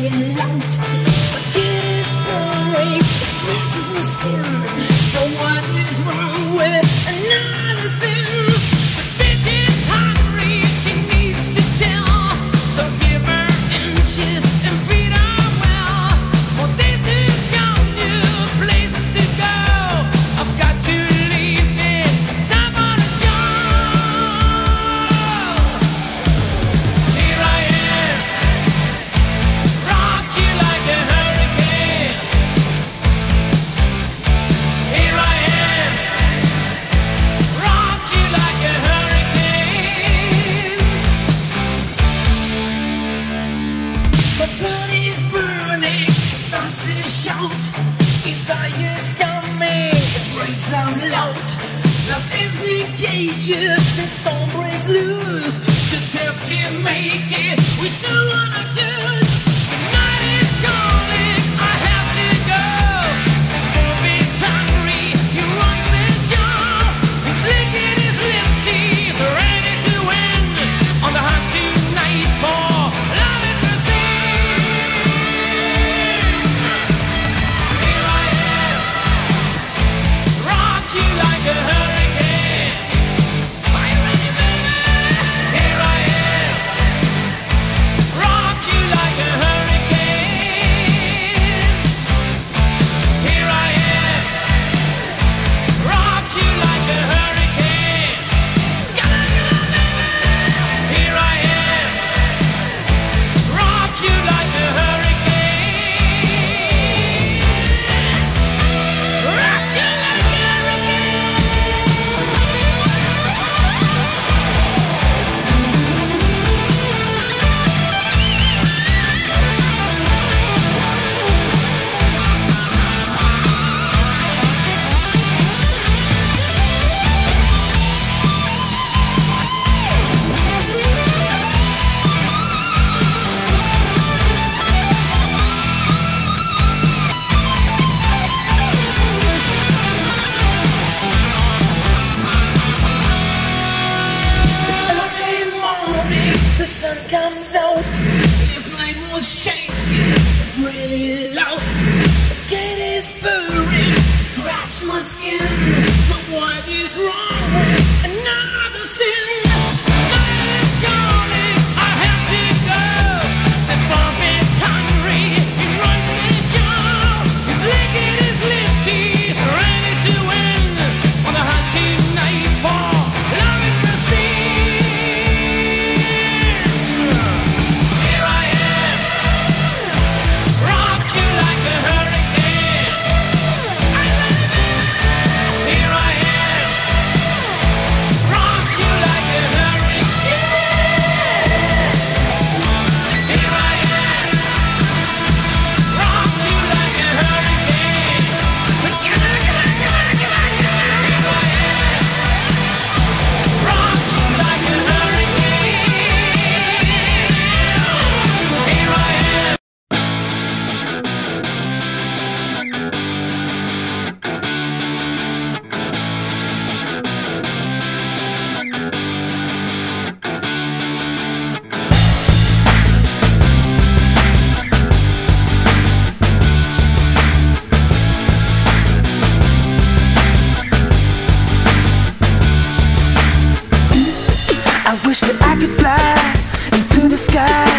laying out. My kid is boring, it scratches my skin. So what is wrong with another sin? The bitch is hungry, she needs to tell. So give her inches and feed her well. More days to come, new places to go. I've got to leave this time on a job. Here I am, rock you like a hurricane. Here I am, rock you like a hurricane. My body's burning, it starts to shout. Desire's coming, it breaks out loud. Lost is the cages, and storm breaks loose. Just have to make it, we still wanna choose. The night is calling, I have to go. And Bob is hungry, he runs the show. He's licking his lips, he's ready to win. On the hunt tonight for love and mercy. Here I am, rock you like a hurricane. Are you ready, baby? Here I am, rock you like a hurricane. Here I am, rock you like a hurricane. Come on, baby. Here I am, rock you like a hurricane. Rock you like a It's early morning, the sun comes out. This night was shaking, really loud. The gate is burning, scratch my skin. So what is wrong with another sin? Night is calling, I have to go. And Bob is hungry, he runs the show. He's licking his lips, he's ready to win. On the hunt tonight for love and mercy. Here I am, rock you like a hurricane. Here I am, rock you like a hurricane. Here I am, rock you like a hurricane. Here I am, rock you like a hurricane. Here I am. I wish that I could fly into the sky